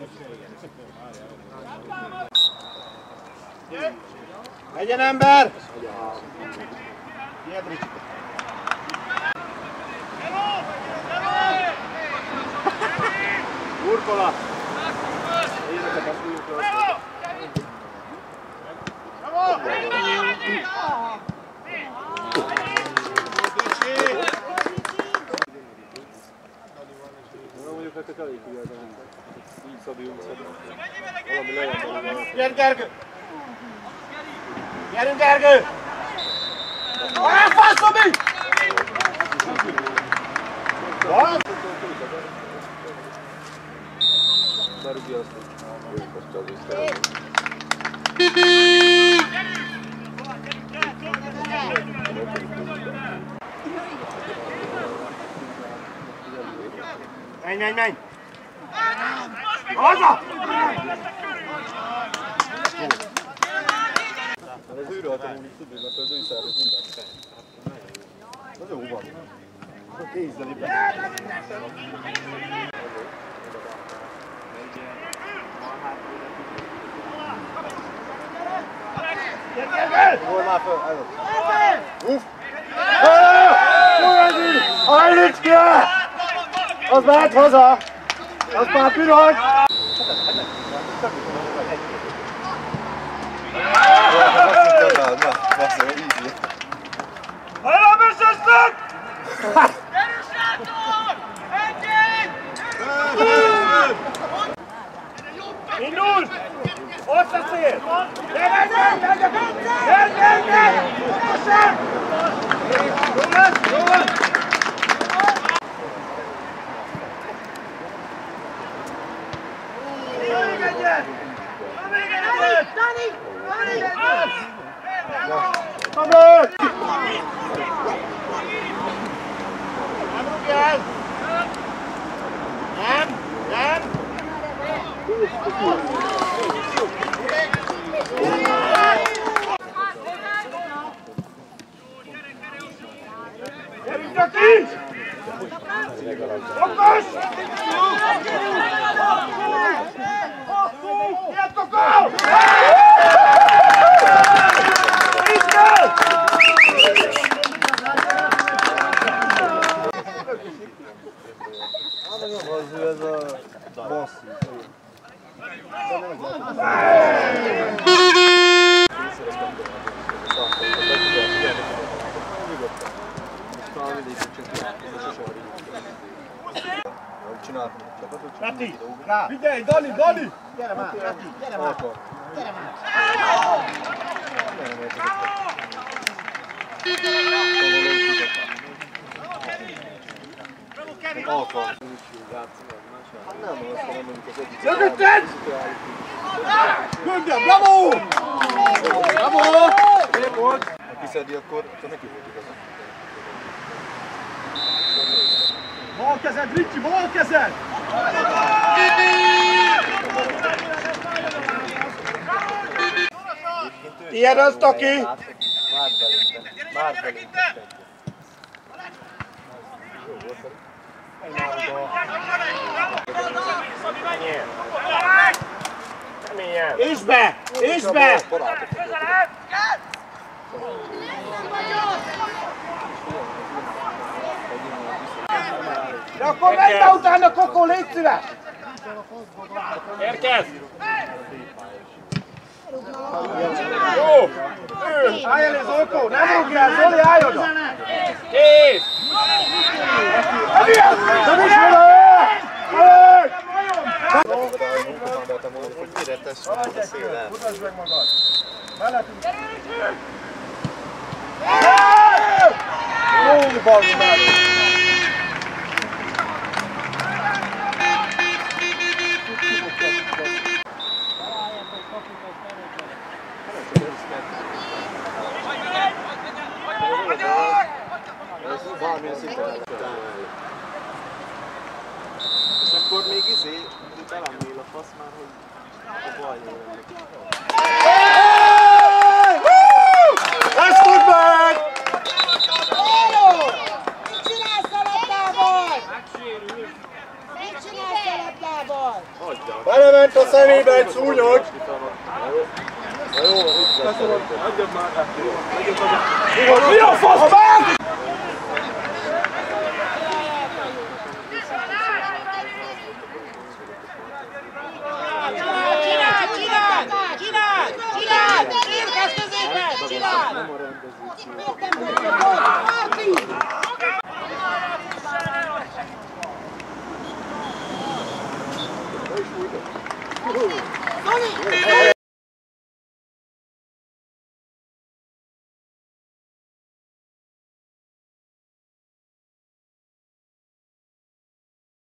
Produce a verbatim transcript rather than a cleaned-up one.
Legyen ember! Kiedri! Burkolat! Éretek a szúrkolat! Mondjuk nektek elég hülyeltem. Így Szabi, úgy Szabi. Valami legyen. Gyere, Gergő! Gyerünk, Gergő! Elfász, Szabi! Berúgja azt, hogy most az is kell. Menj, menj, menj! Haza! Ez őre adtam úgy tudni, mert az ő szervez mindent. Az jó van. Kézzel itt. Hol már föl? Ez az. Uff! Hajlicske! Az mehet haza! Az már piros! Hajrá, beszesztek! Gyerünk, srácok! Egyéb! Indul! Ott a szél! Gyere, gyere, gyere! Gyere, gyere, gyere! Jó lesz, jó lesz! Még egyet! Még egyet! Dani! Dani! Szabad! Nem rúgj el! Nem! Nem! Gyerünk csak ki! Okos! Ijedtok el! Iszkel! Az ő ez a bosszú. Rati! Figyelj, Dani, Dani! Gyere már, Rati, gyere már! Gyere már! Alkalmas. Hát nem, azt mondom, mondjuk az egyik... Lögötted! Göndel, bravo! Bravo! Szép volt! Ha kiszedi, akkor neki volt igazán. Bal kezed, Ricsi, bal kezed! Ilyen az, Taki! Már belintem, már belintem. És be! És be! De akkor menj be utána, Kokó, légy szíves! Érkezz! Jó! Állj elé, Zolkó! Nem rúgjál, Zoli, állj oda! Kész! Nem is vele! Gondoltam volna, hogy mire teszem a szélen. Mutasd meg magad! Mellettünk! Jó, bazd meg! Valamilyen szinten el tudám elni. És akkor még izé, belemnél a fasz már, hogy a baj jön. Ezt tudd meg! Mit csinálsz a labdával? Mit csinálsz a labdával? Hagyd Belement a szemébe egy szúnyog! Mi a fasz? Csináld! Csináld! Csináld! Csináld! Érkezz középen! Csináld! Dani!